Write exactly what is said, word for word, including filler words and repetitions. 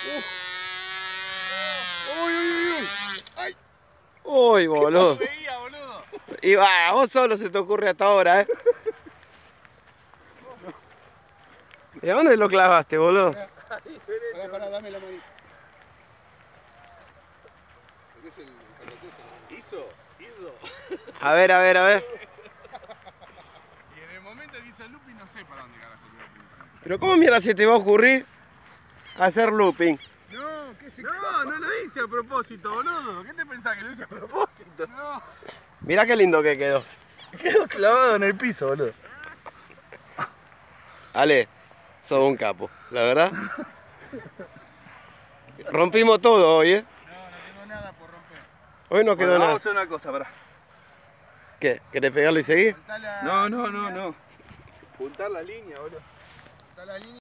Uy, uy, uy, uy. Ay. Uy, boludo. ¿Qué veía, boludo? Y va, vos solo se te ocurre hasta ahora, ¿eh? ¿Y a dónde lo clavaste, boludo? Ahí, derecho. Pará, pará, dame la manita. Es el hizo, hizo. A ver, a ver, a ver. Y en el momento que hizo el looping no sé para dónde carajo iba a apuntar. Pero ¿cómo mierda se te va a ocurrir hacer looping? No, ¿qué se No, no lo hice a propósito, boludo. ¿Qué te pensás que lo hice a propósito? No. Mirá qué lindo que quedó. Quedó clavado en el piso, boludo. Ale, sos un capo, la verdad. Rompimos todo hoy, ¿eh? No, no tengo nada por romper. Hoy no quedó Bueno, nada. vamos a hacer una cosa, pará. ¿Qué? ¿Querés pegarlo y seguir? No, no, no, no. Juntar la línea, boludo. Juntar la línea.